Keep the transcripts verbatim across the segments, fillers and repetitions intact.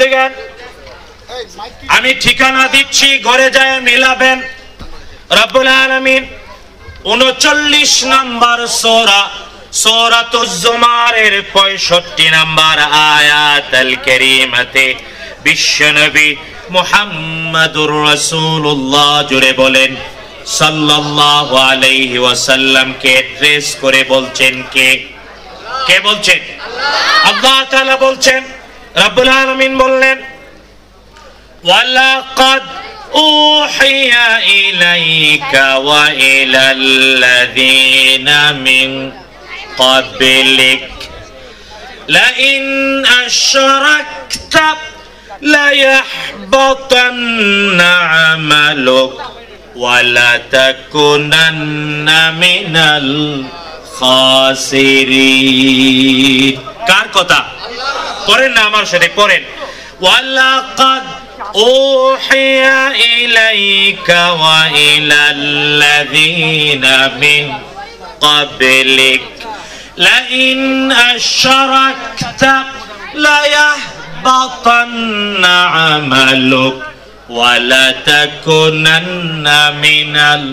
বন্ধুগণ, আমি ঠিকানা দিচ্ছি, ঘরে যায় মিলাবেন। রব্বুল আলামিন উনচল্লিশ নম্বর সূরা সূরাতুজ জুমারের পঁয়ষট্টি নম্বর আয়াতুল কারীমাতে বিশ্বনবী মুহাম্মাদুর রাসূলুল্লাহ জুড়ে বলেন সাল্লাল্লাহু আলাইহি ওয়াসাল্লাম কে অ্যাড্রেস করে বলছেন কে কে বলছেন? আল্লাহ তাআলা বলছেন, রব্বুল আলামিন বললেন ওয়ালাকাদ উহিয়া ইলাইকা ওয়া ইলাল্লাযীনা মিন ক্বাবলিক লাইন আশরাকতা লায়াহবাতান্না আমালুক ওয়া লাতাকুনান্না মিনাল খাসিরিন। কার কথা? পড়েন না আমার সাথে, পড়েন। ওয়ালাকাদ উহিয়া ইলাইকা ওয়া ইলাল্লাযীনা মিন ক্বাবলিক লাইন আশরাকতা লায়াহবাতান্না আমালুক ওয়া লাতাকুনান্না মিনাল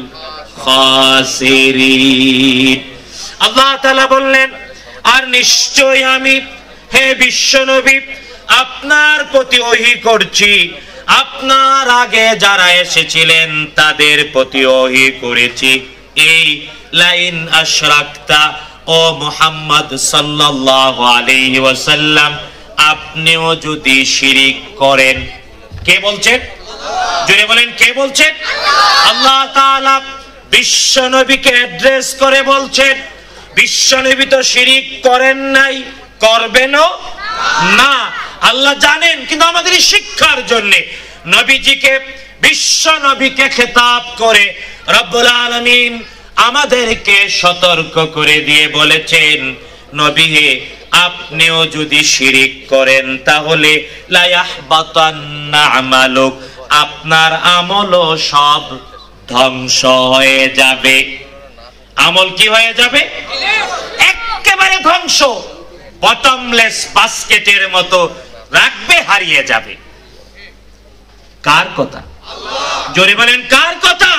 খাসিরিন। আল্লাহ তাআলা বললেন, আর নিশ্চয় আমি হে বিশ্বনবী আপনার প্রতি ওহী করছি, আপনার আগে যারা এসেছিলেন তাদের প্রতি ওহী করেছি। এই লাইন আশরাকতা, ও মুহাম্মদ সাল্লাল্লাহু আলাইহি ওয়াসাল্লাম, আপনিও যদি শিরিক করেন। কে বলছেন? জোরে বলেন, কে বলছেন? আল্লাহ তাআলা বিশ্বনবীকে অ্যাড্রেস করে বলছেন, বিশ্বনবী তো শিরিক করেন নাই, করবেনও না। আল্লাহ জানেন, কিন্তু আমাদের শিক্ষার জন্য নবীজিকে বিশ্ব নবীকে খেতাব করে রব্বুল আলামিন আমাদেরকে সতর্ক করে দিয়ে বলেছেন, নবী হে আপনিও যদি শিরিক করেন তাহলে লা ইয়াহবাতান্না আমালুক, আপনার আমলও সব ধ্বংস হয়ে যাবে। আমল কি হয়ে যাবে? একেবারে ধ্বংস, বটমলেস বাস্কেটের মতো রাখবে, হারিয়ে যাবে। কার কথা? জোরে বলেন, কার কথা?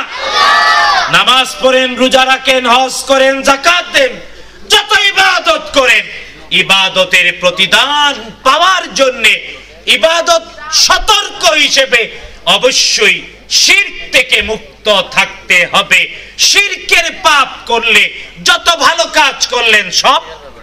নামাজ পড়েন, রোজা রাখেন, হজ করেন, যাকাত দেন, যত ইবাদত করেন, ইবাদতের প্রতিদান পাওয়ার জন্য ইবাদত সতর্ক হিসেবে অবশ্যই শিরক থেকে মুক্ত থাকতে হবে। শিরকের পাপ করলে যত ভালো কাজ করলেন সব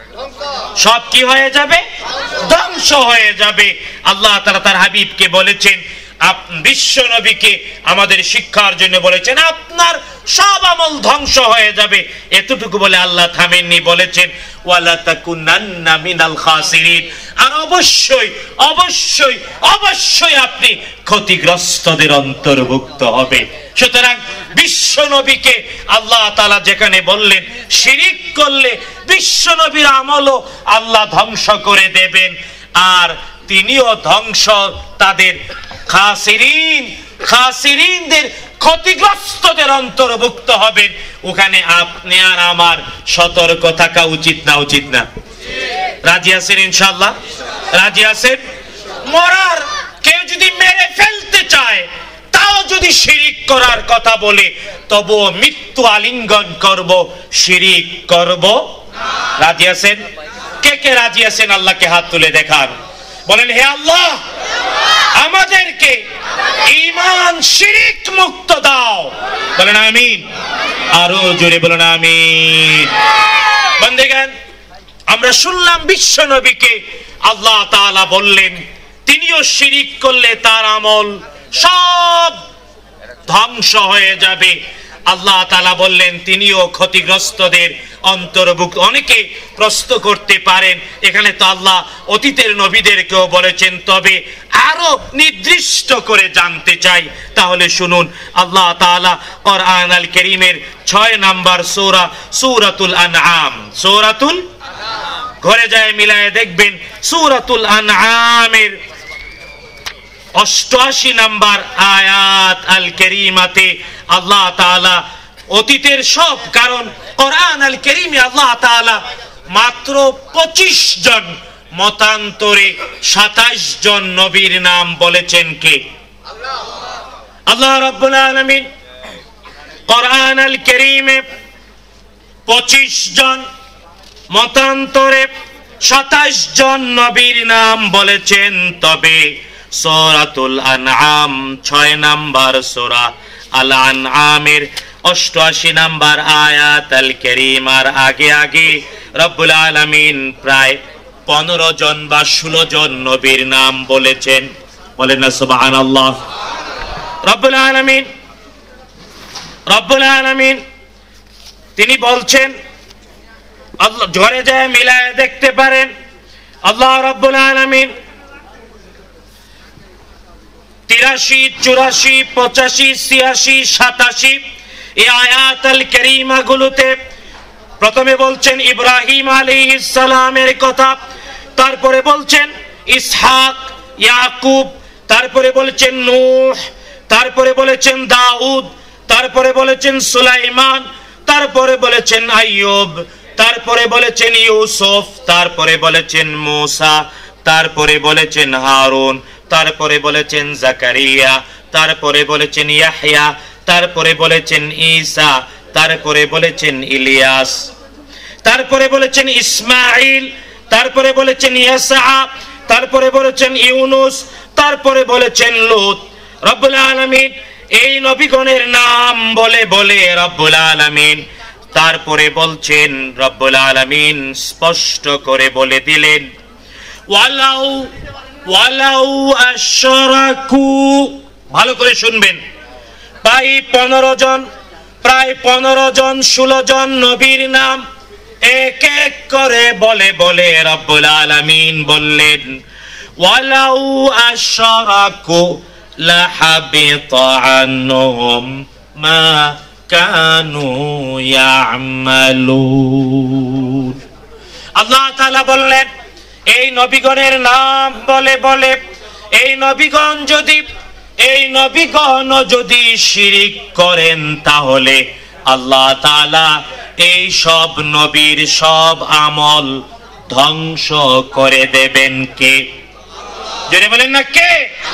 সব কি হয়ে যাবে? ধ্বংস হয়ে যাবে। আল্লাহ তাআলা তার হাবিবকে বলেছেন, বিশ্ব নবীকে আমাদের শিক্ষার জন্য বলেছেন আপনার সব আমল ধ্বংস হয়ে যাবে। এতটুকু বলে আল্লাহ থামেননি, বলেছেন ওয়ালা তাকুনান্না মিনাল খাসিরিন, আর অবশ্যই অবশ্যই অবশ্যই আপনি ক্ষতিগ্রস্তদের অন্তর্ভুক্ত হবে। সুতরাং বিশ্ব নবীকে আল্লাহ তাআলা যেখানে বললেন শিরিক করলে বিশ্ব নবীর আমলও আল্লাহ ধ্বংস করে দেবেন, আর তিনিও ধ্বংস, তাদের খাসিরিন খাসিরিনদের ক্ষতিগ্রস্তদের অন্তর্ভুক্ত হবেন। ওখানে আপনি আর আমার সতর্ক থাকা উচিত না? উচিত না? রাজি আছেন ইনশাআল্লাহ? রাজি আছেন? মরার কেউ যদি মেরে ফেলতে চায়, তাও যদি শিরিক করার কথা বলে, তবুও মৃত্যু আলিঙ্গন করব, শিরিক করব। রাজি আছেন? কে কে রাজি আছেন? আল্লাহকে হাত তুলে দেখান, বলেন হে আল্লাহ আমাদেরকে ঈমান শিরিক মুক্ত দাও। বলেন আমিন। আরো জোরে বলেন আমিন। বন্ধুগণ, আমরা শুনলাম বিশ্ব নবীকে আল্লাহ তাআলা বললেন তিনিও শিরিক করলে তার আমল সব ধ্বংস হয়ে যাবে। আল্লাহ তাআলা বললেন তিনিও ক্ষতিগ্রস্তদের অন্তর্ভুক্ত। অনেকে প্রশ্ন করতে পারেন, এখানে তো আল্লাহ অতীতের নবীদেরকেও বলেছেন, তবে আরো নির্দিষ্ট করে জানতে চাই, তাহলে শুনুন। আল্লাহ তাআলা কোরআন আল কারীমের ছয় নাম্বার সূরা সূরাতুল আনআম, সূরাতুল, ঘরে যায় মিলায়ে দেখবেন, সূরাতুল আনআমের অষ্টআশি নাম্বার আয়াত আল কারীমাতে আল্লাহ তাআলা অতীতের সব, কারণ কোরআন আল কারীমে আল্লাহ তাআলা মাত্র পঁচিশ জন মতান্তরে সাতাশ জন নবীর নাম বলেছেন কে? আল্লাহ রাব্বুল আলামিন কোরআন আল কারীমে পঁচিশ জন, মতান্তরে সাতাশ জন নবীর নাম বলেছেন। তবে সূরাতুল আনআম ছয় নাম্বার সূরা আল আনআমের অষ্টআশি নাম্বার আয়াত আল কারীমার আগে আগে রব্বুল আলামিন প্রায় পনেরো জন বা ষোলো জন নবীর নাম বলেছেন। বলেন না সুবহানাল্লাহ। রব্বুল আলামিন রব্বুল আলামিন তিনি বলছেন, আল্লাহ ঘরে যায় মিলায় দেখতে পারেন, আল্লাহ রাব্বুল আলামিন তিরাশি, চুরাশি, পঁচাশি, ছিয়াশি, সাতাশি এই আয়াত আল কারীমা গুলোতে প্রথমে বলছেন ইব্রাহিম আলাইহিস সালামের কথা, তারপরে বলছেন ইসহাক, ইয়াকুব, তারপরে বলেছেন নূহ, তারপরে বলেছেন দাউদ, তারপরে বলেছেন সুলাইমান, তারপরে বলেছেন আইয়ুব, তারপরে বলেছেন ইউসুফ, তারপরে বলেছেন মূসা, তারপরে বলেছেন হারুন, তারপরে বলেছেন জাকারিয়া, তারপরে বলেছেন ইয়াহইয়া, তারপরে বলেছেন ঈসা, তারপরে বলেছেন ইলিয়াস, তারপরে বলেছেন ইসমাঈল, তারপরে বলেছেন ইয়াসা, তারপরে বলেছেন ইউনুস, তারপরে বলেছেন লূত। রব্বুল আলামিন এই নবীগণের নাম বলে বলে রব্বুল আলামিন তারপরে বলছেন, রব্বুল আলামিন স্পষ্ট করে বলে দিলেন ওয়ালাউ ওয়ালাউ আশরাকু। ভালো করে শুনবেন, প্রায় পনেরো জন প্রায় পনেরো জন ষোলো জন নবীর নাম এক এক করে বলে বলে রব্বুল আলামিন বললেন ওয়ালাউ আশরাকু লাহাবিতা আনহুম মা কানু ইয়ামালুন। আল্লাহ তাআলা বললেন এই নবীগণের নাম বলে বলে এই নবীগণ যদি এই নবীগণ যদি শিরিক করেন তাহলে আল্লাহ তাআলা এই সব নবীর সব আমল ধ্বংস করে দেবেন কে? জোরে বলেন না কে?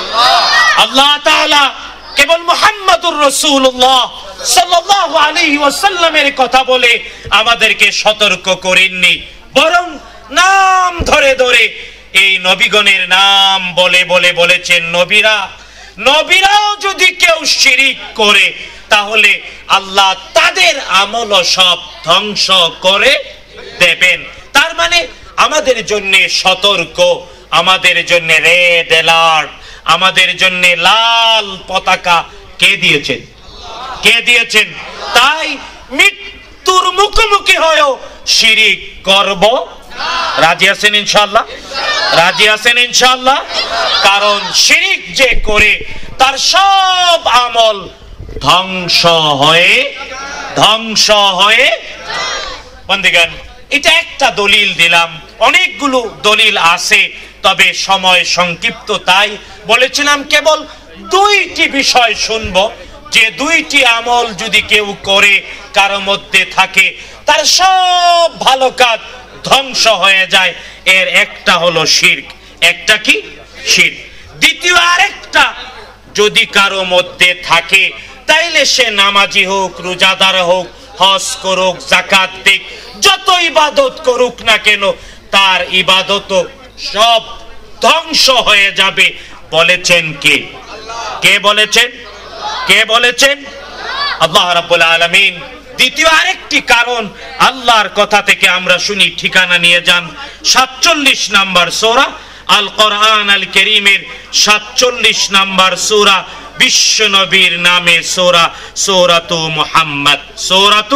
আল্লাহ তাআলা কেবল মুহাম্মদুর রাসূলুল্লাহ সাল্লাল্লাহু আলাইহি ওয়াসাল্লামের কথা বলে আমাদেরকে সতর্ক করেননি, বরং নাম ধরে ধরে এই নবীগণের নাম বলে বলে বলেছেন নবীরা নবীরাও যদি কেউ শিরিক করে তাহলে আল্লাহ তাদের আমল সব ধ্বংস করে দেবেন। তার মানে আমাদের জন্য সতর্ক, আমাদের জন্য রেড অ্যালার্ট, আমাদের জন্য লাল পতাকা কে দিয়েছেন? কে দিয়েছেন? তাই মৃত্যুর মুখোমুখি হয়েও শিরিক করব রাজি আছেন ইনশাআল্লাহ? রাজি আছেন ইনশাআল্লাহ? কারণ শিরিক যে করে তার সব আমল ধ্বংস হয়ে ধ্বংস হয়ে বন্ধুগণ, এটা একটা দলিল দিলাম, অনেকগুলো দলিল আছে, তবে সময় সংক্ষিপ্ত তাই বলেছিলাম কেবল দুইটি বিষয় শুনবো, যে দুইটি আমল যদি কেউ করে কারো মধ্যে থাকে তার সব ভালো কাজ ধ্বংস হয়ে যায়। এর একটা হলো শিরক। একটা কি? শিরক। দ্বিতীয় আরেকটা যদি কারো মধ্যে থাকে তাইলে সে নামাজি হোক, রোজাদার হোক, হজ করুক, যাকাত দিক, যত ইবাদত করুক না কেন তার ইবাদত সব ধ্বংস হয়ে যাবে। বলেছেন কে? কে বলেছেন? কে বলেছেন? আল্লাহ রাব্বুল আলামিন। দ্বিতীয় আরেকটি কারণ আল্লাহর কথা থেকে আমরা শুনি, ঠিকানা নিয়ে যান সাতচল্লিশ নাম্বার সূরা আল কোরআন আল কারীমের সাতচল্লিশ নাম্বার সূরা, বিশ্ব নবীর নামে সূরা, সূরাতু মুহাম্মদ। সূরাতু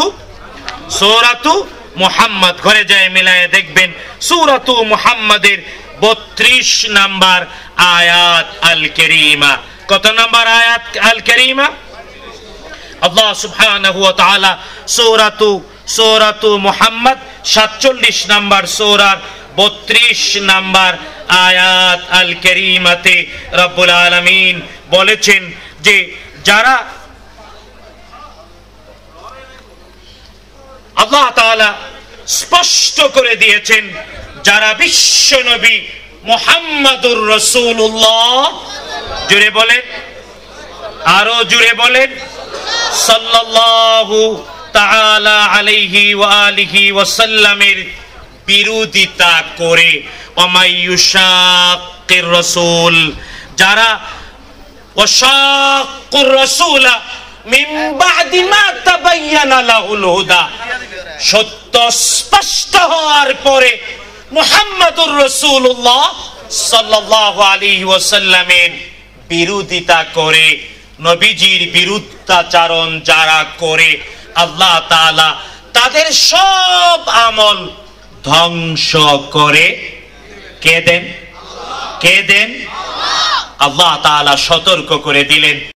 সূরাতু মুহাম্মদ ঘরে যায় মিলায়ে দেখবেন সূরাতু মুহাম্মাদের বত্রিশ নাম্বার আয়াত আল কারীমা। কত নাম্বার আয়াত আল কারীমা? আল্লাহ সুবহানাহু ওয়া তাআলা সূরাতু সূরাতু মুহাম্মদ সাতচল্লিশ নাম্বার সূরার বত্রিশ নাম্বার আয়াত আল কারীমাতে রব্বুল আলামিন বলেছেন যে যারা আল্লাহ তাআলা স্পষ্ট করে দিয়েছেন যারা বিশ্ব নবী মুহাম্মাদুর রাসূলুল্লাহ, জুড়ে বলেন, আরো জুড়ে বলেন, সাল্লাল্লাহু তাআলা আলাইহি ওয়া আলিহি ওয়াসাল্লামের বিরোধিতা করে, ওয়ামাইয়ুশাক্কির রাসূল, যারা ওয়াশাক্কুর রাসূলা মিন বাদি মা তাবায়্যানা লাহুল হুদা, সত্য স্পষ্ট হওয়ার পরে মুহাম্মাদুর রাসূলুল্লাহ সাল্লাল্লাহু আলাইহি ওয়াসাল্লামের বিরোধিতা করে, নবীজির বিরুদ্ধাচারণ যারা করে, আল্লাহ তাআলা তাদের সব আমল ধ্বংস করে কে দেন? কে দেন? আল্লাহ তাআলা সতর্ক করে দিলেন।